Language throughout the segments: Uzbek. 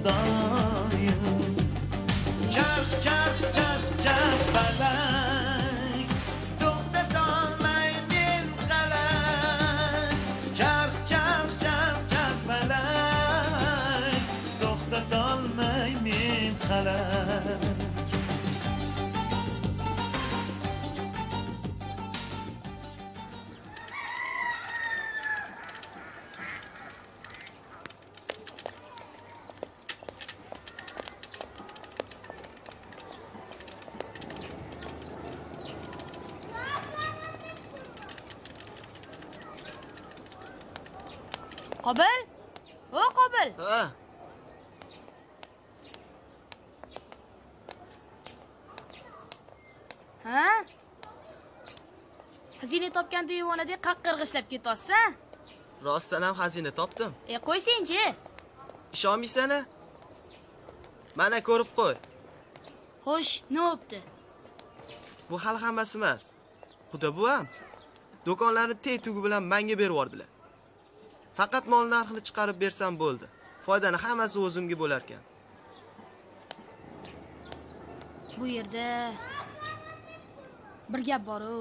خدایم چرخ چرخ چرخ چرخ بلنگ دخته دامای من قلنگ چرخ چرخ چرخ چرخ بلنگ دخته دامای من قلنگ Qobil? O Qobil. Ha. Ha? Xazina topgan devonadek qaqqirg'ishlab ketasiz. Rostdan ham xazina topdim. Qo'ysang-chi. Ishonmaysan-a? Mana ko'rib qo'y. Xo'sh, nima bo'pti? Bu hali hammasi emas. Xudo buvam do'konlarni teg-tugi bilan menga berib yubordilar. Faqat mol narxini chiqarib bersam bo'ldi. Foydani hammasi o'zimga bo'lar ekan. Bu yerda bir gap bor-ku.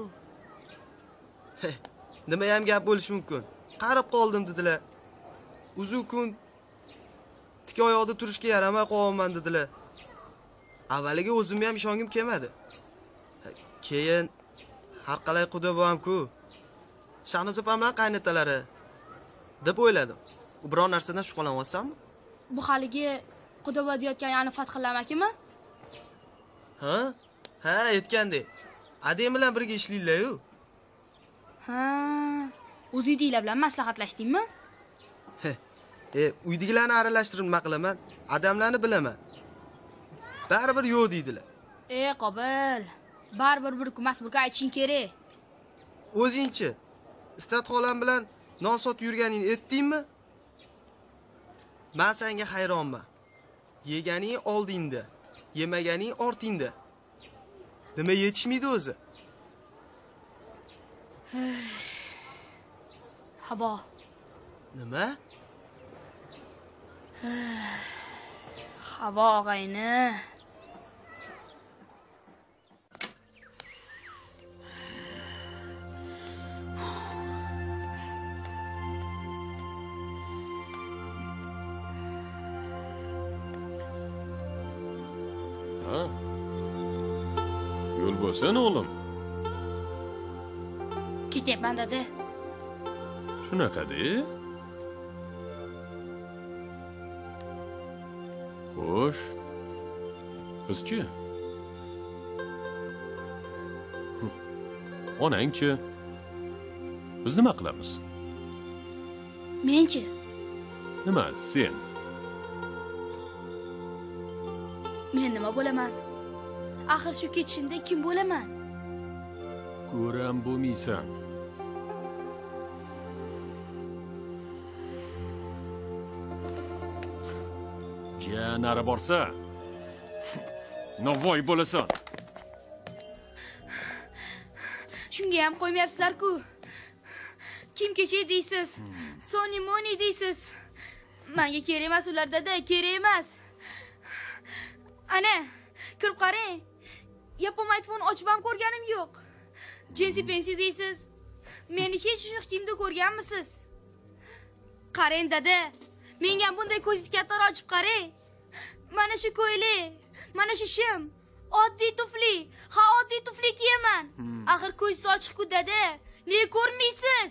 Nima ham gap bo'lishi mumkin? Qarib qoldim dedilar. Uzu kun tik oyoqda turishga yaramay qo'yaman dedilar. Avvaliga o'zim ham ishongim kelmadi. Keyin har qalay Xudo buvam-ku. Shahnoz opam bilan qaynotalari deb o'yladim. U biror narsadan shubhalanyapsanmi? Bu haligi Xudoba deyotgan ya'ni Fathilla amakimi? Ha? Ha, aytgandek. Adem bilan birga ishlaylar-ku. Ha, o'zingizlar bilan maslahatlashdingmi? Uydagilarni aralashtirib nima qilaman? Adamlarni bilaman. Baribir yo'q deydilar. Qobil, baribir bir kumas bir aytishing kerak. O'zingchi Istat xolam bilan non sotib yurganingni aytdingmi? Men senga hayronman. Yeganing oldingda, yemaganing ortingda. Nima yetishmaydi o'zi? Havo. Nima? Havo og'ayni. Ha? Yo'l bo'lsin o'g'lim. Ketyapman dada. Shunaqa-da. Xo'sh. Bizchi? Onangchi? Biz nima qilamiz? Menchi? Nima sen? Men nima bo'laman? Axir shu ketishimda kim bo'laman? Ko'ram bo'lmaysan. Nari borsa, Navoiy bo'lasan. Shunga ham qo'ymayapsizlar-ku. Kim kecha deysiz? Soni Moni deysiz. Menga kerak emas ular dada, kerak emas. Ana, kirib qarang. Yapon telefon ochib ham ko'rganim yo'q. Jinsi pensi deysiz. Meni hech shu kimda ko'rganmisiz? Qarang dada, menga ham bunday ko'zingiz kattaroq ochib qarang. Mana shu ko'ylik, mana shu shim, oddiy tufli, ha oddiy tufli kiyaman. Axir ko'zingiz ochiq-ku dada, nega ko'rmaysiz?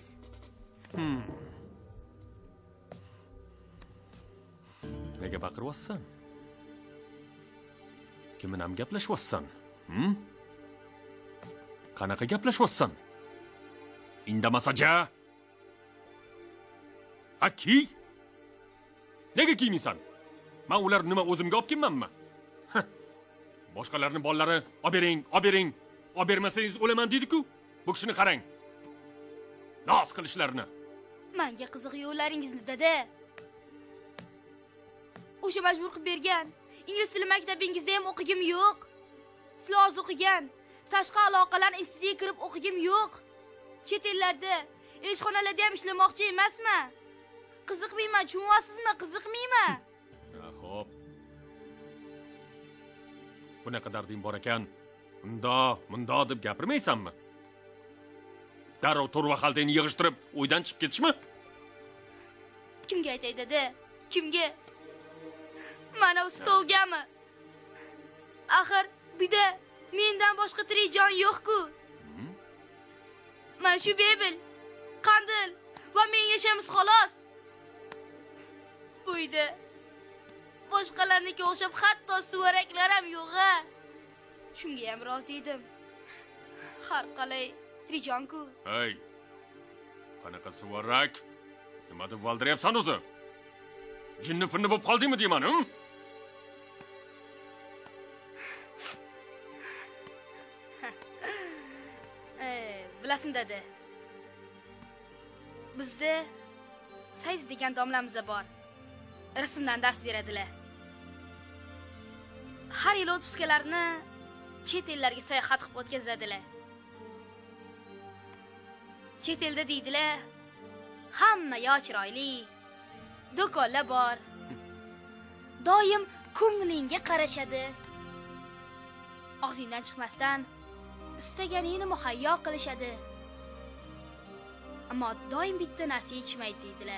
Nega baqiryapsan? Kim bilan gaplashyapsan? Qanaqa gaplashyapsan? Indamasa-ja. Aki? Nega kiymaysan? Men ular nima o'zimga olib kelmanmi? Boshqalarning bolalari olib bering, olib bering. Olib bermasangiz o'laman deydi-ku. Bu kishini qarang. Noz qilishlarini. Menga qiziq yo'llaringizni dada. O'sha majbur qilib bergan ingliz tili maktabingizda ham o'qigim yo'q. Sizlar orzu o'qigan tashqi aloqalar institutiga kirib o'qigim yo'q. Chet ellarda, elchixonalarda ham ishlamoqchi emasman. Qiziqmayman, tushunyapsizmi? Qiziqmayman. Xo'p, Bunaqa darding bor ekan, mundo deb gapirmaysanmi? Darrov to'rva xaltangni yig'ishtirib, uydan chiqib ketishmi? Kimga aytay dada? Kimga? Mana u stolgami? Axir buyda mendan boshqa tirik jon yo'q-ku. Mana shu bebel, qandil va men yashamiz xolos. Buyda boshqalarniki o'xshab hatto suvaraklar ham yo'q-a. Shunga ham rozi edim. Har qalay Trijonku. Hey. Qanaqa suvarak? Nima deb valdiryapsan o'zi? Jinni finni bo'lib qoldingmi deyman, Bilasizmi dada? Bizda Said degan domlamiz bor. Rasmdan dars beradilar. Har yil otpuskalarni chet ellarga sayohat qilib o'tkazadilar. Chet elda deydilar, hamma yo chiroyli, do'konlar bor. Doim ko'nglingga qarashadi. Og'zingdan chiqmasdan istaganingni muhayyo qilishadi. Ammo doim bitta narsa yetishmaydi deydilar.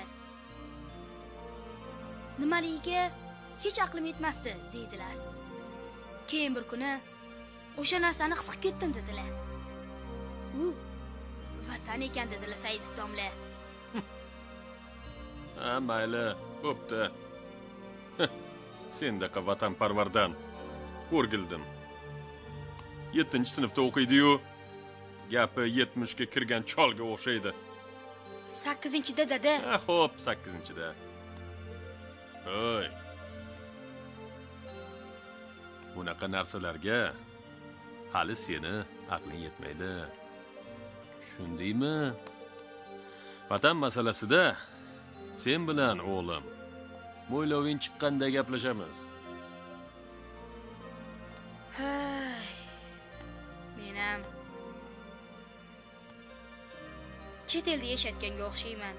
Nimaligiga hech aqlim yetmasdi deydilar. Keyin bir kuni o'sha narsani his qilib ketdim dedilar. U vatan ekan dedilar Saidov domla. Ha, mayli, bo'pti. Sendaqa vatanparvardan o'rgildim. 7-sinfda o'qiydi-yu, gapi 70 ga kirgan cholga o'xshaydi. 8-da dada. Ha, xo'p, 8-da. Hoy. Bunaqa narsalarga hali seni aqling yetmaydi. Shundaymi? Vatan masalasida sen bilan o'g'lim mo'yloving chiqqanda gaplashamiz. Men ham chet elda yashayotganga o'xshayman.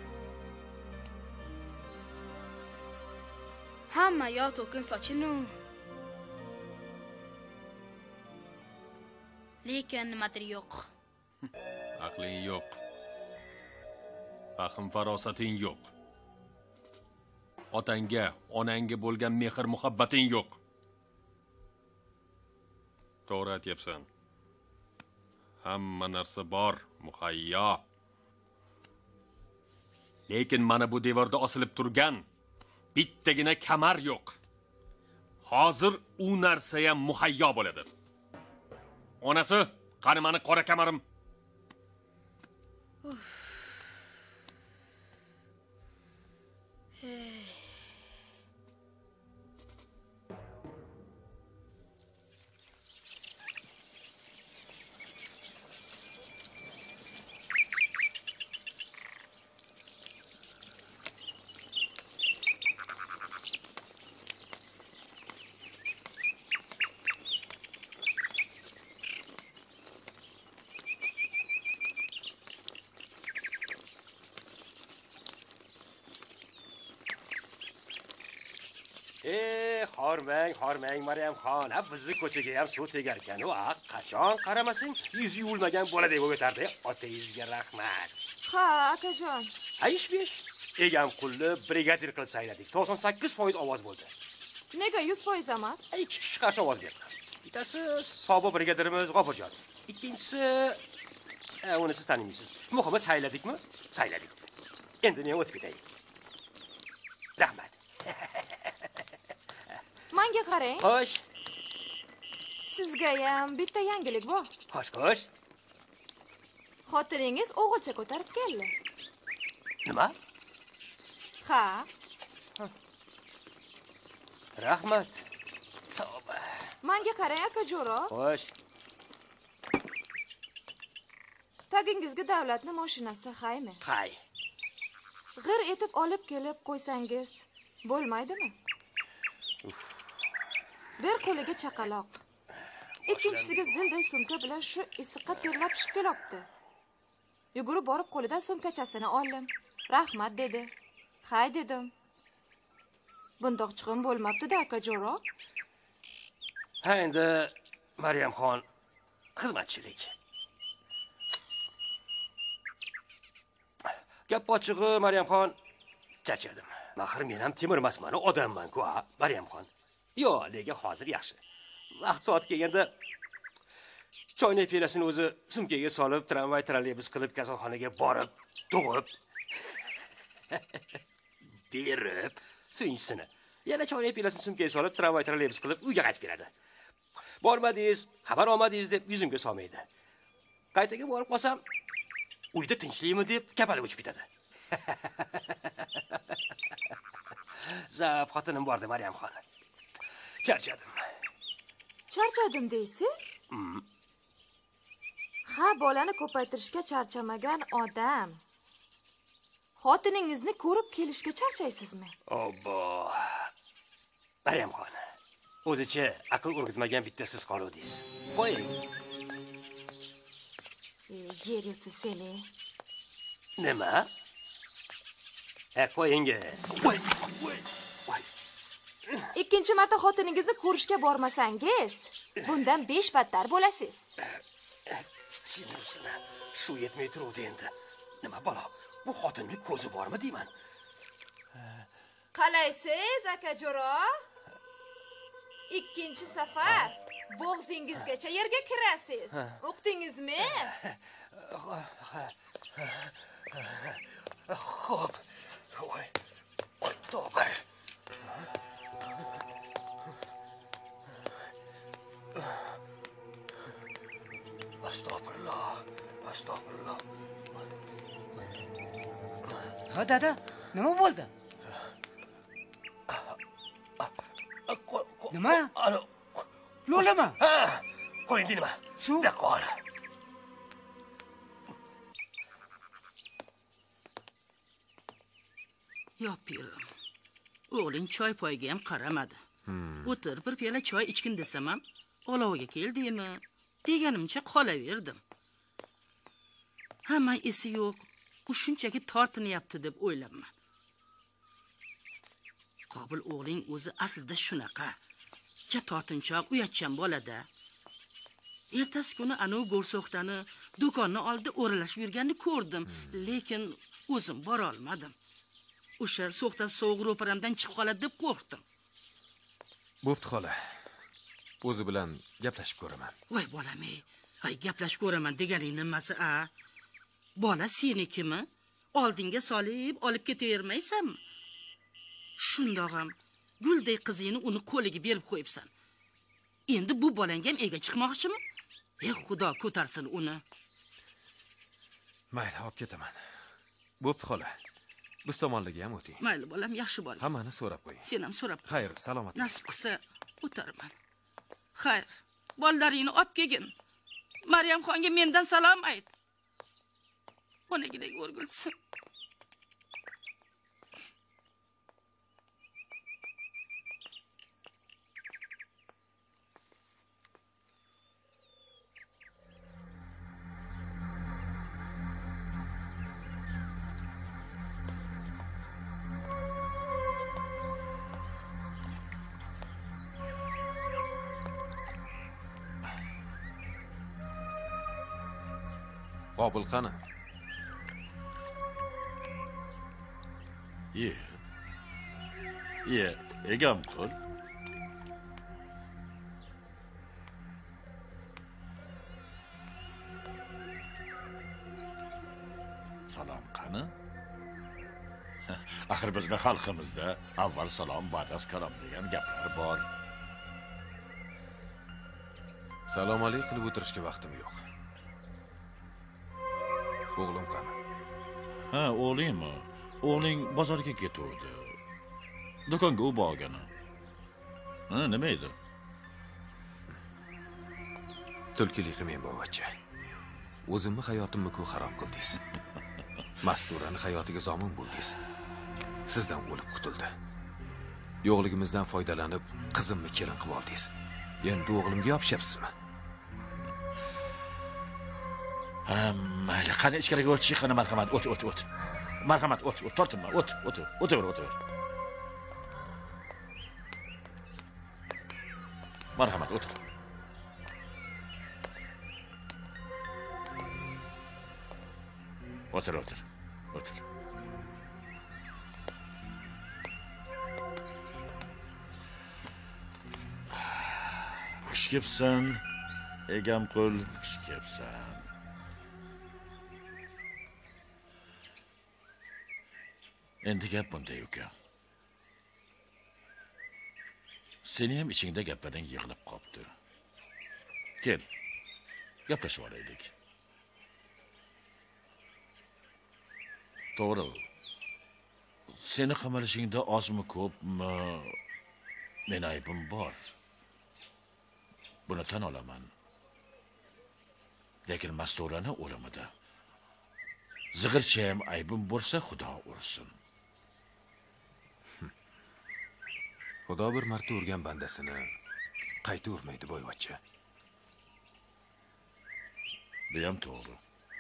Hamma yo to'kin sochinu. Lekin nimadir yo'q. Aqling yo'q. Fahm farosating yo'q. Otangga, onangga bo'lgan mehr muhabbating yo'q. To'g'ri aytyapsan. Hamma narsa bor, muhayyo. Lekin mana bu devorda osilib turgan bittagina kamar yo'q. Hozir u narsa ham muhayyo bo'ladi. Onasi, qani mani qora kamarim. Hormang Maryamxon, bizni ko'chaga ham suv tegar ekan. Qachon qaramasang, yuzi yuvilmagan boladek bo'lib o'tardi. Otangizga rahmat. Ha, akajon. Aysh-besh. Egam qulni brigadir qilib sayladik. 98% ovoz bo'ldi. Nega 100% emas? 2 kishi qarshi ovoz berdi. Bittasi sobiq brigadirimiz G'ofurjon. Ikkinchisi uni siz taniysiz. Muhimi sayladikmi? Sayladik. Endi men o'tib ketay. Rahmat. Menga qarang. Xo'sh. Sizga ham bitta yangilik bor. Xo'sh. Xotiningiz o'g'ilcha ko'tarib keldi. Nima? Ha. Rahmat. Savob. Menga qarang akajo'ro. Xo'sh. Tagingizga davlatning mashinasi haymi? Hay. G'ir etib olib kelib qo'ysangiz bo'lmaydimi? Bir qo'liga chaqaloq. Ikkinchisiga zilday sumka bilan shu issiqqa terlab pishib kelibdi. Yugurib borib qo'lidan sumkachasini oldim. Rahmat dedi. Hay dedim. Bundoq chiqim bo'lmabdi-da akajo'ro. Ha, endi Maryamxon xizmatchilik. Gap ochig'i, Maryamxon, charchadim. Axir men ham temir emasman, odamman-ku, Maryamxon. Yo, lekin hozir yaxshi. Vaqt soat kelganda choynak piyolasini o'zi sumkaga solib, tramvay trolleybus qilib kasalxonaga borib, tug'ib, berib, suyunchisini. Yana choynak piyolasini sumkaga solib, tramvay trolleybus qilib uyga qaytib keladi. Bormadingiz, xabar olmadingiz deb yuzimga solmaydi. Qaytaga borib qolsam, uyda tinchlikmi deb kapalib uchib ketadi. Zab xotinim bordi, Maryamxon. Charchadim. Charchadim deysiz? Ha, bolani ko'paytirishga charchamagan odam. Xotiningizni ko'rib kelishga charchaysizmi? Obbo. Maryamxon, o'zicha aql o'rgatmagan bitta siz qoluvdingiz. Qo'ying. Yer yutsa seni. Nima? Qo'ying. Voy. Ikkinchi marta xotiningizni ko'rishga bormasangiz, bundan 5 battar bo'lasiz. Chinusini shu yetmay turuvdi endi. Nima balo? Bu xotinning ko'zi bormi deyman? Qalaysiz, akajo'ro? Ikkinchi safar bo'g'zingizgacha yerga kirasiz. O'qdingizmi? Xo'p. Voy. Tavba. Astagfirullah. Ha, dada, nima bo'ldi? Nima? Lo'lama? Ha, qo'ying nima? Suv? Daqol. Yo pirim. O'g'ling choy poyiga ham qaramadi. O'tir, bir piyola choy ichgin desam ham, oloviga keldingmi? Deganimcha qolaverdim. Hamma esi yo'q, u shunchaki tortinyapti deb o'ylabman. Qobil o'g'ling o'zi aslida shunaqa. Ja tortinchoq, uyatchan bo'ladi. Ertasi kuni anavi go'rso'xtani do'konni oldida o'ralashib yurganini ko'rdim, lekin o'zim bora olmadim. O'sha so'xta sovuq ro'paramdan chiqib qoladi deb qo'rqdim. Bo'pti xola. O'zi bilan gaplashib ko'raman. Voy bolam-ey, ay gaplashib ko'raman deganing nimasi, a? Bola senikimi? Oldinga solib olib ketavermaysanmi? Shundoq ham guldek qizingni uni qo'liga berib qo'yibsan. Endi bu bolang ham ega chiqmoqchimi? Xudo ko'tarsin uni. Mayli, olib ketaman. Bo'pti xola. Biz tomonlarga ham o'ting. Mayli bolam, yaxshi bo'ling. Hammani so'rab qo'ying. Sen ham so'rab qo'y. Xayr, salomat. Nasib qilsa o'taraman. Xayr, bolalaringni olib kelgin. Maryamxonga mendan salom ayt. Onagidek o'rgilsin. Qobil qani? Ye, egam qo'l. Salom qani? Axir bizning xalqimizda avval salom, ba'das kalom degan gaplar bor. Salom alaykum qilib o'tirishga vaqtim yo'q. O'g'lim qani? Ha, o'g'lingmi? O'g'ling bozorga ketuvdi. Do'konga u borgani. Ha, nima edi? Tulkilik qilmang, bovacha. O'zimni hayotimni-ku xarob qildingiz. Masturani hayotiga zomin bo'ldingiz. Sizdan o'lib qutuldi. Yo'qligimizdan foydalanib, qizimni kelin qilib oldingiz. Endi o'g'limga yopishyapsizmi? Mayli, qani ichkariga o'tish, qani marhamat, o't. Marhamat, o't, tortinma, o'taver. Marhamat, o'tir. O'tir, o'tir. O'tir. Xush kelibsan, Egamqul, xush kelibsan. Endi gap bunday uka. Seni ham ichingda gaplaring yig'ilib qopti. Kel, gaplashib olaylik. To'g'ri. Seni qamalishingda ozmi ko'pmi men aybim bor. Buni tan olaman. Lekin Masturani o'limida zig'ircha ham aybim bo'lsa, Xudo ursin. Xudo bir marta urgan bandasini qayta urmaydi, boyvachcha. Bu ham to'g'ri.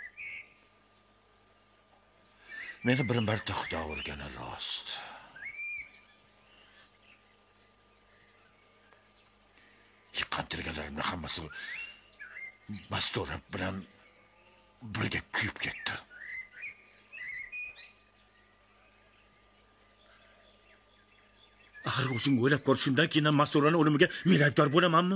Meni bir marta Xudo urgani rost. Yiqqantirganlarimni hammasi Mastura bilan birga kuyib ketdi. Axir o'zing o'ylab ko'r, shundan keyin Masturani o'limiga men aybdor bo'lamanmi?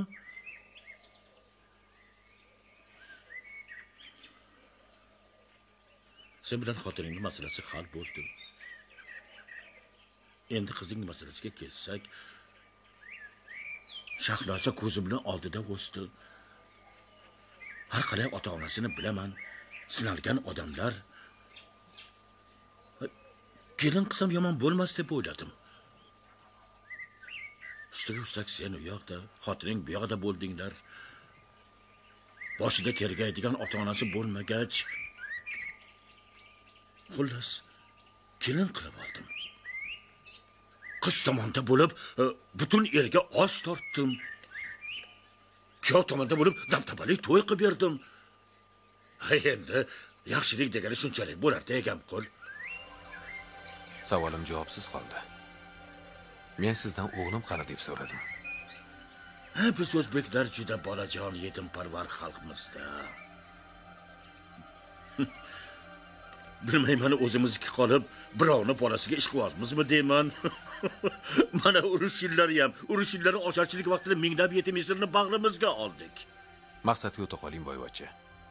Sen bilan xotiningning masalasi hal bo'ldi. Endi qizing masalasiga kelsak, Shahnoza ko'zimning oldida o'sdi. Har qalay ota-onasini bilaman. Sinalgan odamlar. Kelin qilsam yomon bo'lmas deb o'yladim. Ustiga ustak sen u yoqda, xotining bu yoqda bo'ldinglar. Boshida tergaydigan ota-onasi bo'lmagach, xullas, kelin qilib oldim. Qiz tomonda bo'lib, butun erga osh tortdim. Kuyov tomonda bo'lib, damtabalik to'y qilib berdim. Endi yaxshilik degani shunchalik bo'lardi, Egamqul. Savolim javobsiz qoldi. Men sizdan o'g'lim qani deb so'radim. Biz o'zbeklar juda bolajon, yetimparvar xalqmizda. Bilmayman, o'zimizniki qolib, birovni bolasiga ish qilyapmizmi deyman. Mana urush yillari ocharchilik vaqtida minglab yetim yesirni bag'rimizga oldik. Maqsadga o'ta qoling, boyvachcha.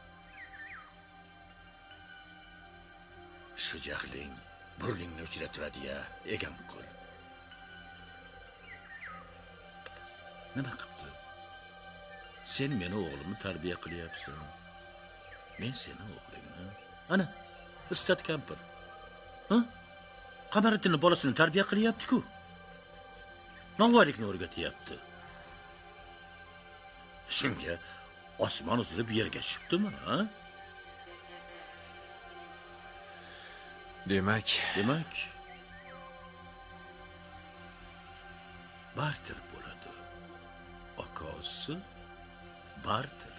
Shu jahling burningni uchira turadi-ya, Egamqul. Nima qilibdi? Sen meni o'g'limni tarbiya qilyapsan. Men seni o'g'lingni. Ana, istat kampir. Qamariddinning bolasini tarbiya qilyapti-ku. Novvoylikni o'rgatyapti. Shunga osmon uzilib yerga tushibdimi, ha? Demak, barter bo'ladi. Okosi barter.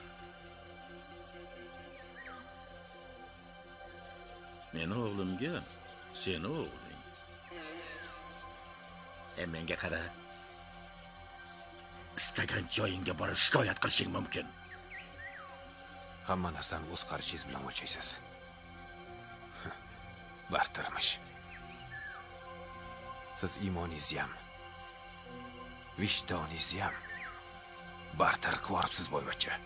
Meni o'g'limga, seni o'g'ling. Menga qara. Istagan joyingga borib shikoyat qilishing mumkin. Hamma narsani o'z qarashingiz bilan o'lchaysiz. Bartermish. Siz iymoningizni ham, vijdoningizni ham barter qilib yoribsiz, boyvachcha.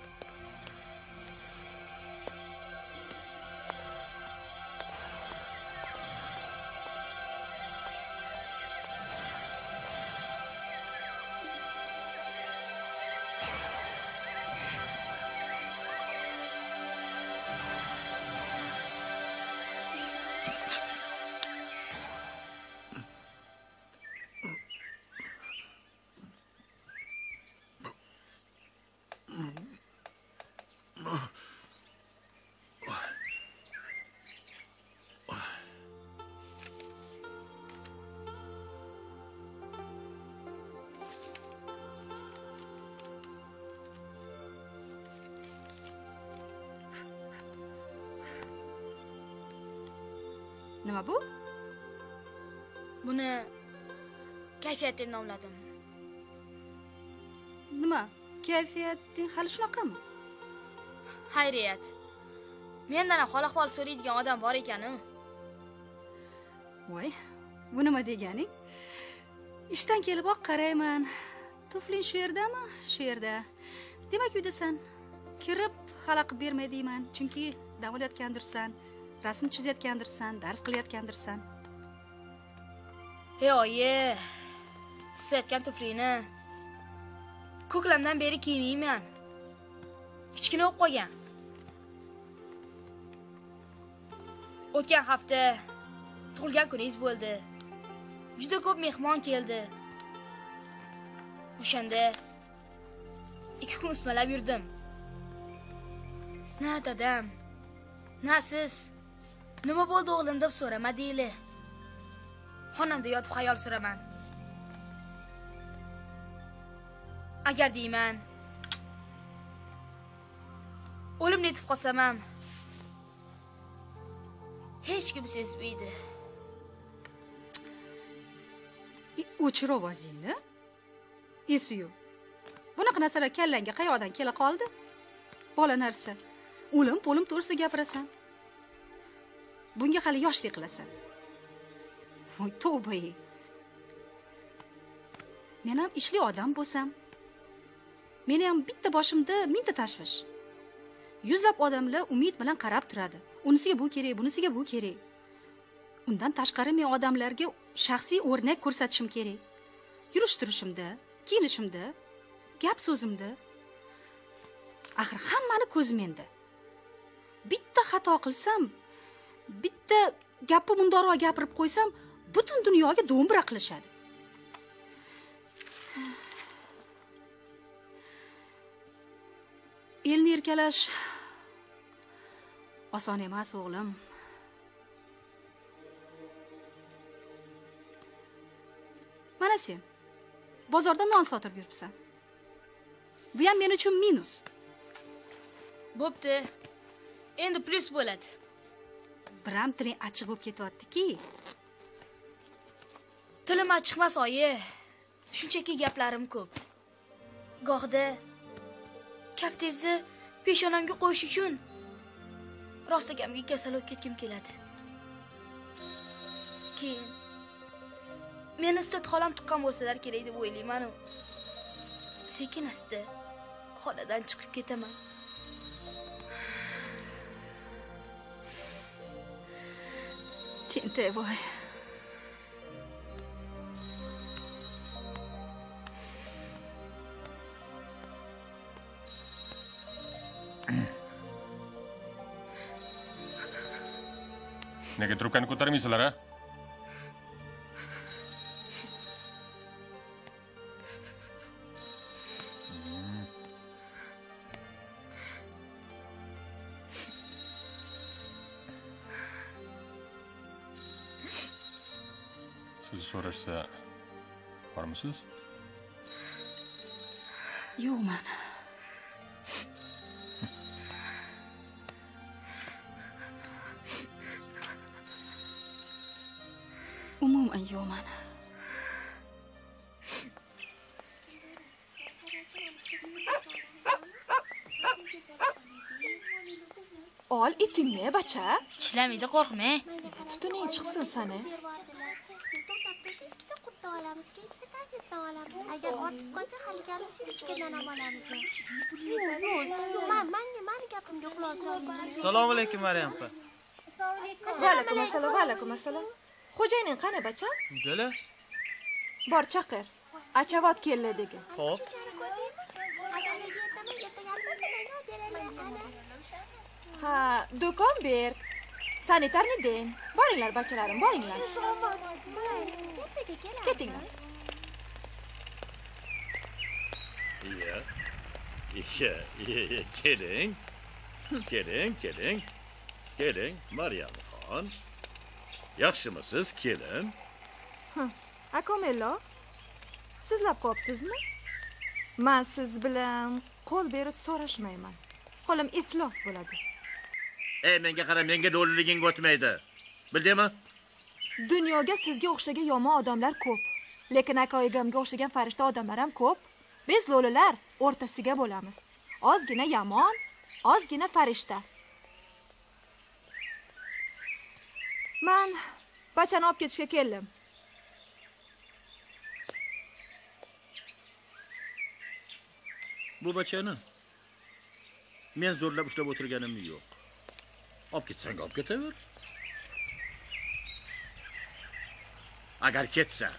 Nima bu? Buni kayfiyat deb nomladim. Nima? Kayfiyating hali shunaqami? Xayriyat. Mendan ham hol-ahvol so'raydigan odam bor ekan-ku. Voy, bu nima deganing? Ishdan keliboq qarayman. Tufling shu yerdami? Shu yerda. Demak, uydasan. Kirib xalaqib bermay deyman, chunki dam olayotgandirsan, rasm chizayotgandirsan, dars qilayotgandirsan. Ey oyi, siz aytgan tuflini ko'klamdan beri kiymayman. Kichkina bo'lib qolgan. O'tgan hafta tug'ilgan kuningiz bo'ldi. Juda ko'p mehmon keldi. O'shanda 2 kun usmalab yurdim. Na dadam, na siz nima bo'ldi o'g'lim deb so'ramadinglar. Xonamda yotib xayol suraman. Agar deyman, o'limni yetib qolsam ham hech kim sezmaydi. O'chir ovozingni. Esiyu. Bunaqa narsalar kallangga qayoqdan kela qoldi? Bola narsa. O'lim to'g'risida gapirasan. Bunga hali yoshlik qilasan. Voy, tavba. Men ham ishli odam bo'lsam, meni ham bitta boshimda mingta tashvish. Yuzlab odamlar umid bilan qarab turadi. Unisiga bu kerak, bunisiga bu kerak. Undan tashqari men odamlarga shaxsiy o'rnak ko'rsatishim kerak. Yurish-turishimda, kiyinishimda, gap so'zimda. Axir hammani ko'z menda. Bitta xato qilsam, bitta gapni mundorroq gapirib qo'ysam, butun dunyoga do'mbira qilishadi. Elni erkalash oson emas, o'g'lim. Mana sen bozorda non sotib yuribsan. Bu ham men uchun minus. Bo'pti. Endi plus bo'ladi. Biram tiling achchiq bo'lib ketyapti-ki. Tilim achchiqmas, oyi. Shunchaki gaplarim ko'p. Go'g'da kaftingizni peshonamga qo'yish uchun rostagamga kasal bo'lib ketkim keladi. Keyin meni istat xolam tuqqan bo'lsalar kerak deb o'ylayman-ku. Sekin-asta xonadan chiqib ketaman. Tentay voy. Nega trubkani ko'tarmaysizlar, ha? Siz so'rashsa, bormisiz? Yo'qman. Umuman yo'qman. Ol itingni, bacha. Tishlamaydi, qo'rqma. Tutuning chiqsin sani. Agar ortib qolsa, haligarisi ichkidan ham olamiz. Yo'q, mani gapimga quloq soling. Assalomu alaykum, Maryam opa. Va alaykum assalom. Xo'jayining qani, bacha? Uydalar? Bor chaqir. Achavot keldi degan. Xo'p. Ha, do'kon ber. Sanitarni den. Boringlar bachalarim, boringlar. Ketinglar. Keling. Keling, Maryamxon. Yaxshimisiz, kelin? Akomello. Sizlab qopsizmi? Men siz bilan qo'l berib so'rashmayman. Qo'lim iflos bo'ladi. Menga qara, menga do'liliging o'tmaydi. Bildingmi? Dunyoga sizga o'xshagan yomon odamlar ko'p. Lekin aka-oyigamga o'xshagan farishta odamlar ham ko'p. Biz lo'lilar o'rtasiga bo'lamiz. Ozgina yomon, ozgina farishta. Men bachani olib ketishga keldim. Bu bachani men zo'rlab ushlab o'tirganim yo'q. Olib ketsang olib ketaver. Agar ketsa,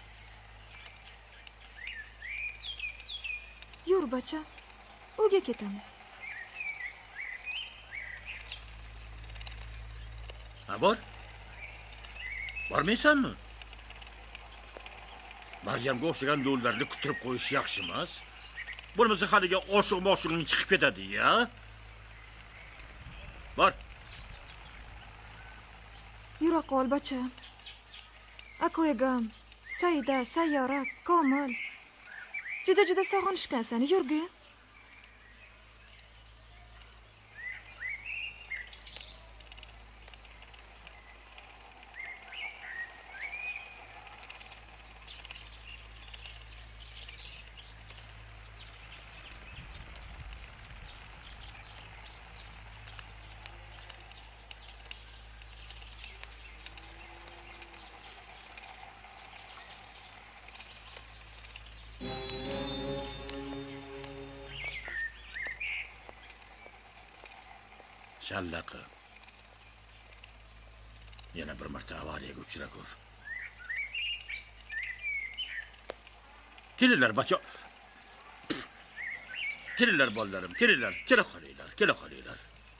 Yur bacha, uyga ketamiz. ha bor. Bormaysanmi? Maryamga o'xshagan lo'llarni kutirib qo'yish yaxshi emas. Bo'lmasa haliga oshiq-moshiqning chiqib ketadi-ya. Bor. Yura qol bacha. Akoyagam, Saida, Sayyora, Komil. Juda sog'inishgan seni, yurgin. Shallaqi. Yana bir marta avariyaga uchragur. Kelinglar bacha. Kelinglar bolalarim, kelinglar. Kela qolinglar.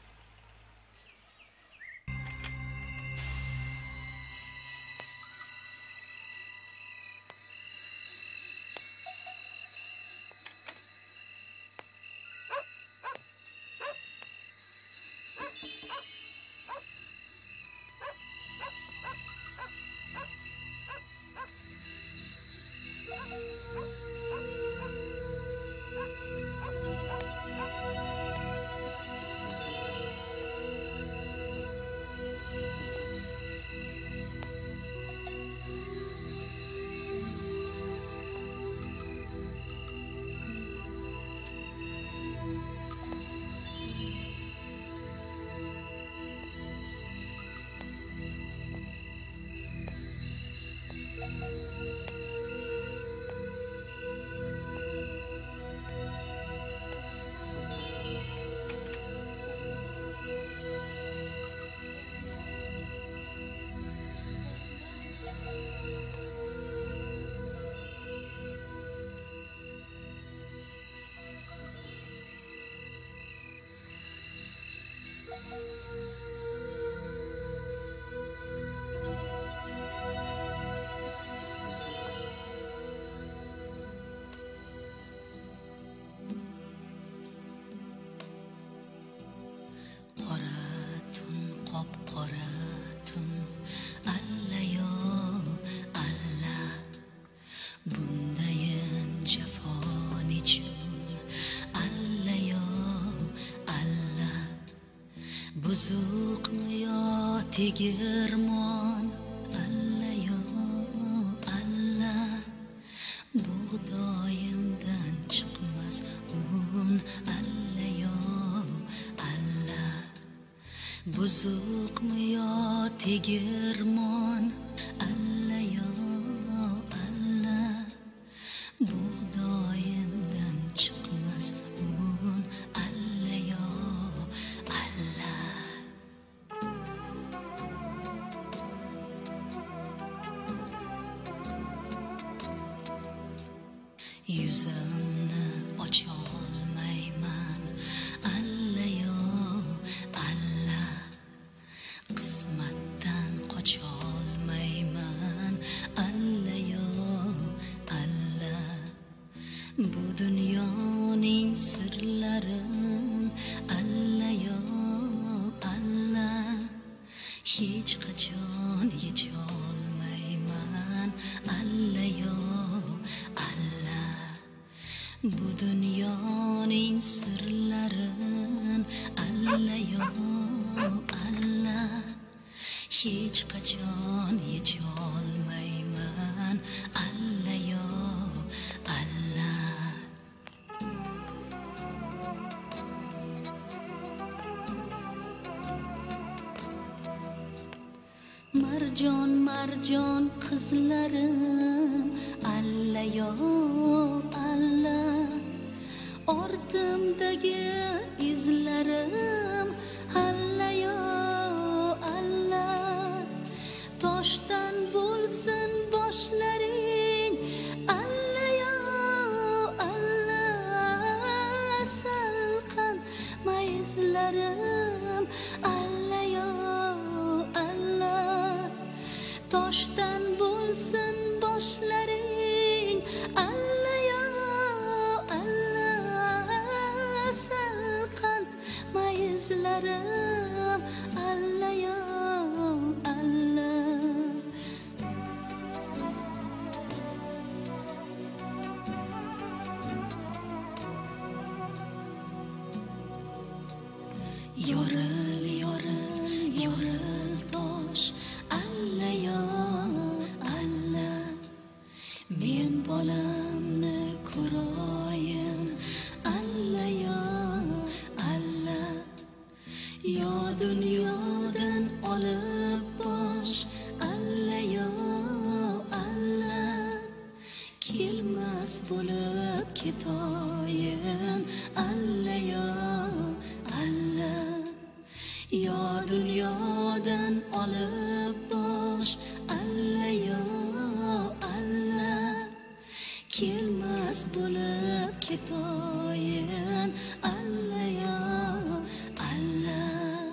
Buzuqmi yo tegirmon, alla yo alla, bug'doyimdan chiqmas un, alla yo alla. Buzuqmi yo tegirmon, alla yo alla, bug'doyimdan chiqmas un, alla yo alla. Yuzimni ocholmayman, alla yo alla. Qismatdan qocholmayman, alla yo alla. Bu dunyoning sirlarin, alla yo alla. Hech qachon yecholmayman, alla yo alla. Bu dunyoning sirlarin, alla yo alla. Hech qachon yecholmayman, alla yo alla. marjon marjon qizlarim alla yo alla ortimdagi izlarim alla yo alla toshdan bo'lsin boshlaring alla yo alla salqin mayizlarim alla yo alla toshdan bo'lsin boshlaring alla yo alla salqin mayizlarim alla yo alla yoril yoril yoril tosh alla yo alla men bolamni ko'royin alla yo alla yo dunyodan olib bosh alla yo alla kelmas bo'lib ketoyin alla yo alla yo dunyodan olib bosh alla yo alla kelmas bo'lib ketoyin alla yo alla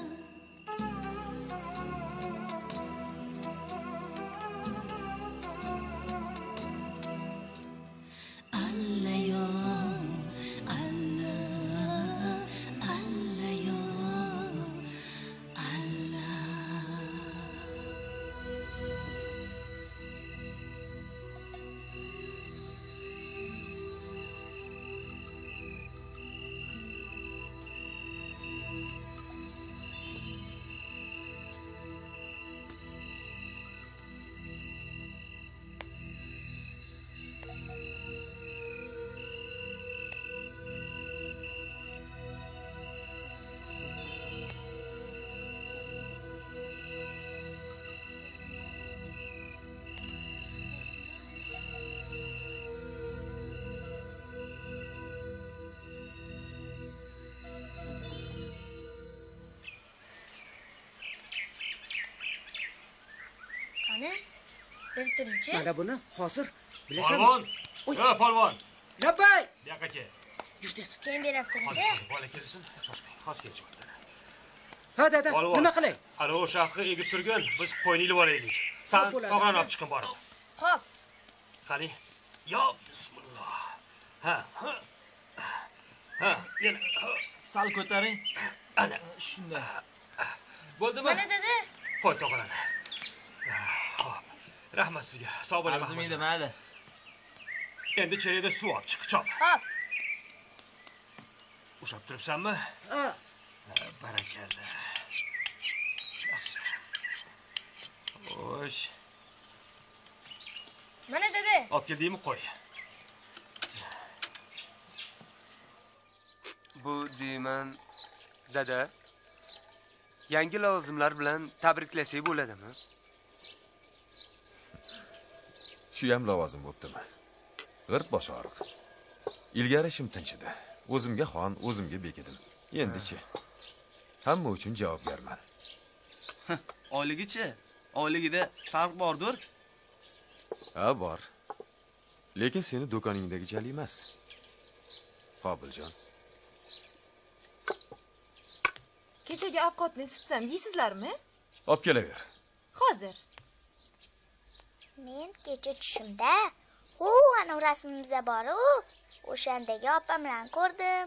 alla yo alla alla yo alla Qani? Berib turing-chi. Mana buni hozir bilasanmi? Polvon! Yo, polvon! Labbay! Bu yoqqa kel. Yur tez. Keyin beribsiz. Bola kelsin, shoshmang. Hozir kelishmoqda. Ha, dada, Polvon. nima qilay? Ana o'sha haqqa egib turgan, biz qo'yni ilib olaylik. San bo'ladi. tog'ani olib chiqib borib. Xo'p. Qani? Yo, bismillah. Ha, ha. Ha, yana. Sal ko'taring. Ana, Shunday. bo'ldimi? Mana dedi. Qo'y tog'ani. Xo'p. Rahmat sizga. Sog' bo'ling. Arzimaydi, mayli. Endi cherada suv olib chiq, chop. Xo'p. Ushab turibsanmi? Ha, Barakalla. Yaxshi. Xo'sh. Mana dedi. Olib keldingmi, qo'y. Bu deyman, dada. Yangi lavozimlar bilan tabriklasak bo'ladimi? Shu ham lavozim bo'ptimi? G'irt bosh og'riq. Ilgari ishim tinch edi. O'zimga xon, o'zimga bek edim. Endi-chi? Hamma uchun javobgarman. Oyligichi? Oyligida farq bordir. Ha, bor. Lekin seni do'koningdagijalik emas. Qobiljon. Kechagi ovqatni isitsam yeysizlarmi? Olib kelaver. Hozir. Men kecha tushimda ana rasmimizda bor-u, o'shandagi opam bilan ko'rdim.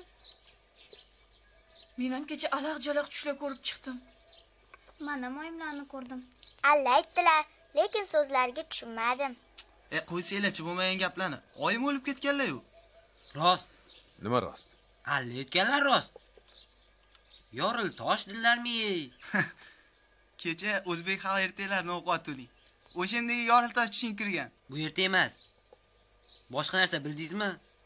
Men ham kecha alaq-jalaq tushlar ko'rib chiqdim. Mana moyimlarni ko'rdim. Alla aytdilar, lekin so'zlariga tushunmadim. Qo'ysanglar-chi bo'lmagan gaplarni. Oyim o'lib ketganlar-yu. rost. Nima rost? Alla aytganlar rost. Yoril tosh dillarmi? Kecha o'zbek xalq ertaklarini o'qiyotdik. O'shandagi yoril tosh tushing kirgan. Bu erta emas. Boshqa narsa bildingizmi?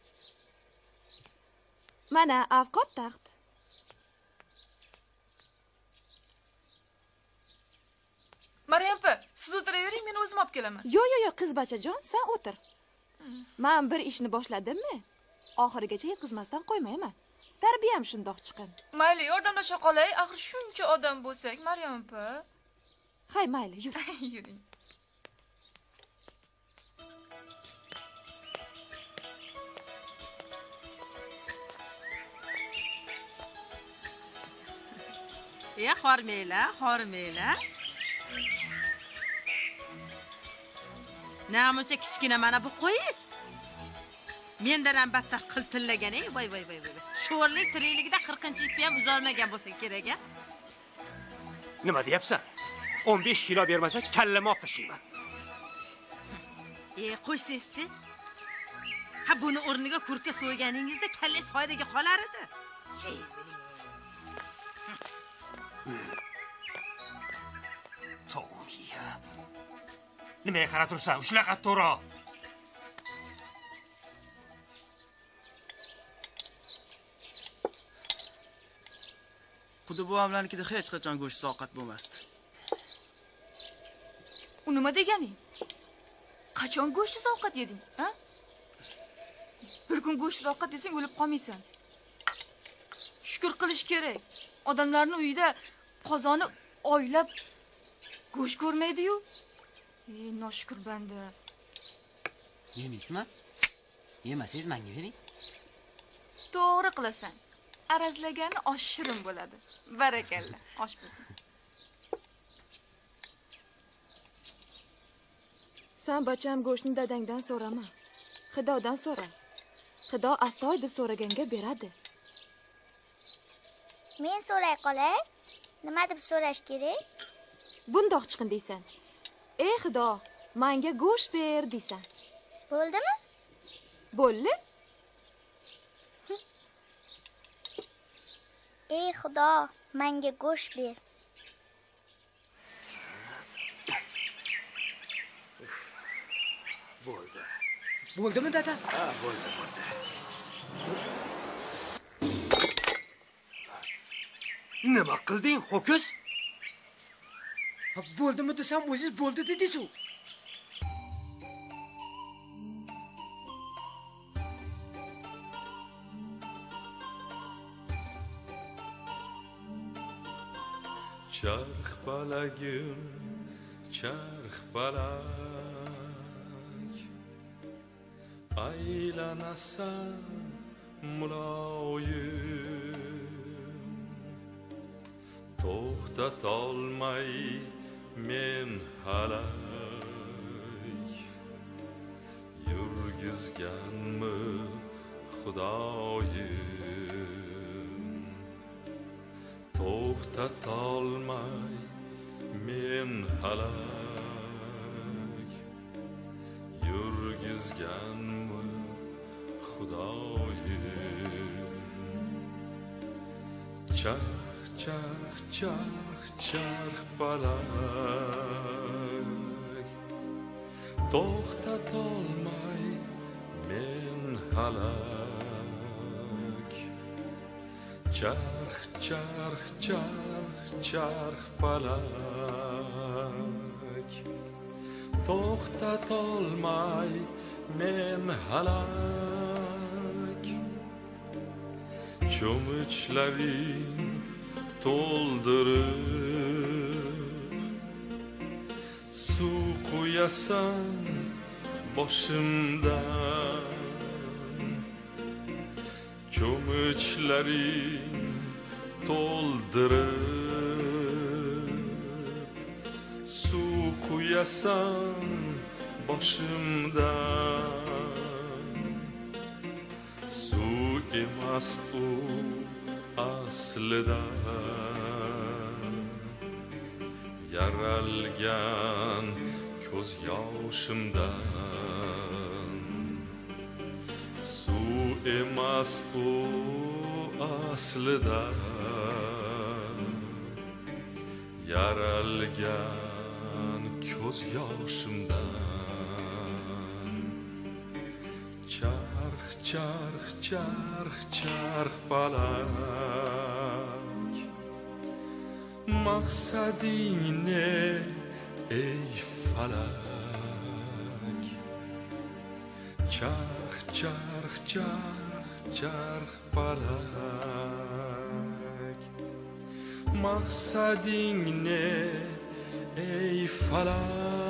Mana ovqat taxt. Maryam opa, Siz o'tiravering, men o'zim olib kelaman. Yo'q, qizbachajon, sen o'tir. Men bir ishni boshladimmi? Oxirigacha yetkazmasdan qo'ymayman. Tarbiyam shundoq chiqin. Mayli, yordamlasha qolay. Axir shuncha odam bo'lsak, Maryam opa. Hay, mayli, yur. Yuring. Hormanglar. Namuncha kichkina mana bu qo'yiz. Mendan ham battar qiltillagan, voy. Sho'rlik tirikligida 40-ipni ham uzolmagan bo'lsa kerak, a? Nima deyapsan? 15 kilo bermasa kallama olib tashlayman. Qo'ysiz-chi. Ha, buni o'rniga kurka so'yganingizda kallangiz foydaga qolar edi. To'g'ri. Nimaga qarab tursan? Ushlaqa to'ra. Xuddi buvamlarnikida hech qachon go'shtsiz ovqat bo'lmasdi. U nima deganing? Qachon go'shtsiz ovqat yeding, ha? Bir kun go'shtsiz ovqat desang o'lib qolmaysan. Shukr qilish kerak. Odamlarning uyida qozoni oylab go'sht ko'rmaydi-yu. Noshukr banda. Yemaysizmi? Yemasangiz menga bering. To'g'ri qilasan. Arazlagani osh shirin bo'ladi. Barakalla, osh bo'lsin. Sen bacham go'shtni dadangdan so'rama. Xudodan so'ra. Xudo astoydil so'raganga beradi. Men so'ray qolay. Nima deb so'rash kerak? Bundoq chiqin deysan. Ey Xudo, menga go'sht ber deysan. Bo'ldimi? Bo'ldi? Ey Xudo, menga go'sht ber. Bo'ldi. Bo'ldimi, dada? Ha, bo'ldi. Nima qilding, ho'kiz? Bo'ldimi desam, o'zingiz bo'ldi dedingiz-ku. Charx balagim, charx balag, aylanasan muloyim, to'xtatolmay men halak, yurgizganmi Xudoyim, to'xtatolmay men halak, yurgizganmi Xudoyim. Charx, charx, charx, charx balag, to'xtatolmay men halak, charx, charx, charx, charx balag, to'xtatolmay men halak, cho'michlaring to'ldirib suv quyasan boshimdan, cho'michlaring to'ldirib suv quyasan boshimdan, suv emas u aslida yaralgan ko'z yoshimdan, suv emas u aslida yaralgan ko'z yoshimdan. Charx, charx, charx, charx balag, maqsading ne ای فلک چرخ چرخ چرخ چرخ فلک مقصدین نه ای فلک